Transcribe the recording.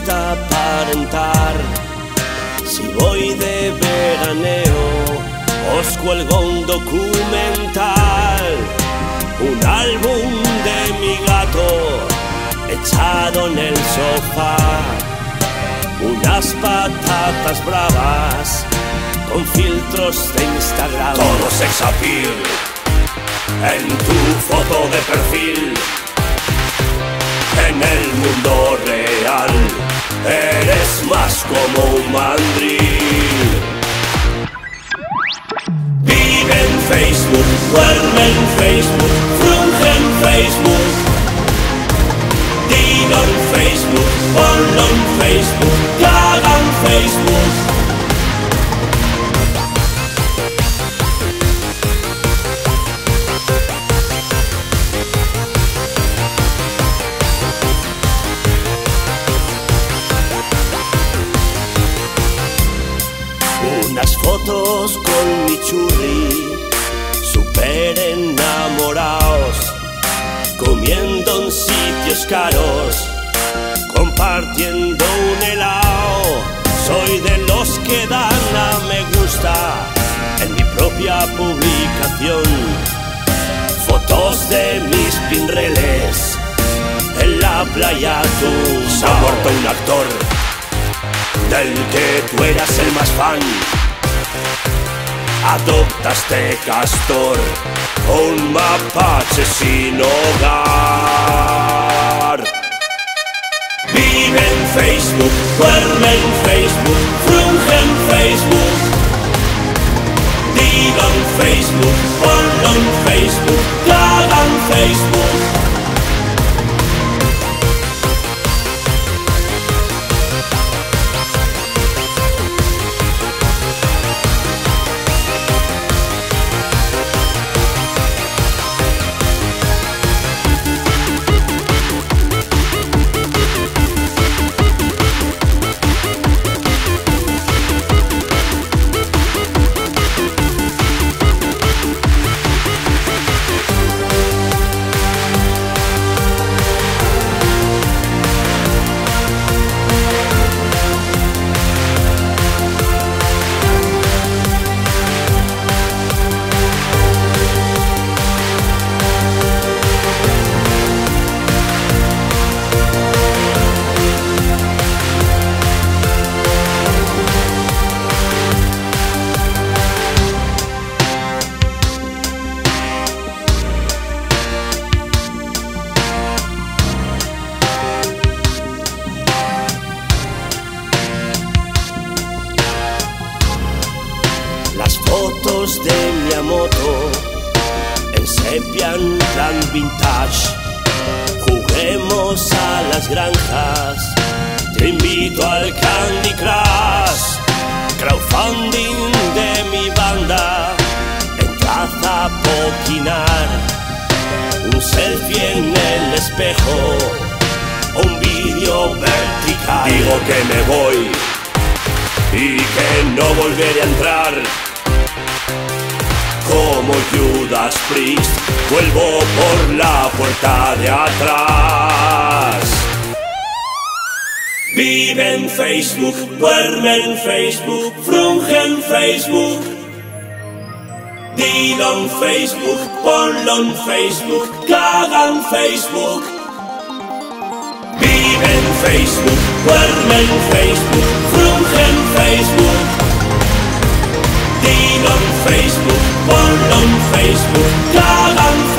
gusta aparentar. Si voy de veraneo, os cuelgo un documental, un álbum de mi gato echado en el sofá, unas patatas bravas con filtros de Instagram. Todo sex appeal en tu foto de perfil. En el mundo real eres más como un mandril. Vive en Facebook, duerme en Facebook, frunge en Facebook. Dilo en Facebook, ponlo en Facebook, caga en Facebook. Unas fotos con mi churri, súper enamorados, comiendo en sitios caros, compartiendo un helado. Soy de los que dan a me gusta en mi propia publicación, fotos de mis pinreles en la playa Tumbao. Se ha muerto un actor del que tú eras el más fan. Adoptaste castor, un mapache sin hogar. Vive en Facebook, duerme en Facebook, frunge en Facebook. Dilo en Facebook, ponlo en Facebook, caga en Facebook. Las fotos de mi moto en sepia en plan vintage. Juguemos a las granjas, te invito al Candy Crush. Crowdfunding de mi banda, entrad a poquinar. Un selfie en el espejo, un vídeo vertical. Digo que me voy y que no volveré a entrar. Como Judas Priest, vuelvo por la puerta de atrás. Vive en Facebook, duerme en Facebook, frunge en Facebook. Dilo en Facebook, ponlo en Facebook, caga en Facebook. Vive en Facebook, duerme en Facebook, frunge en Facebook. Dilo en Facebook, ponlo en Facebook, caga en Facebook.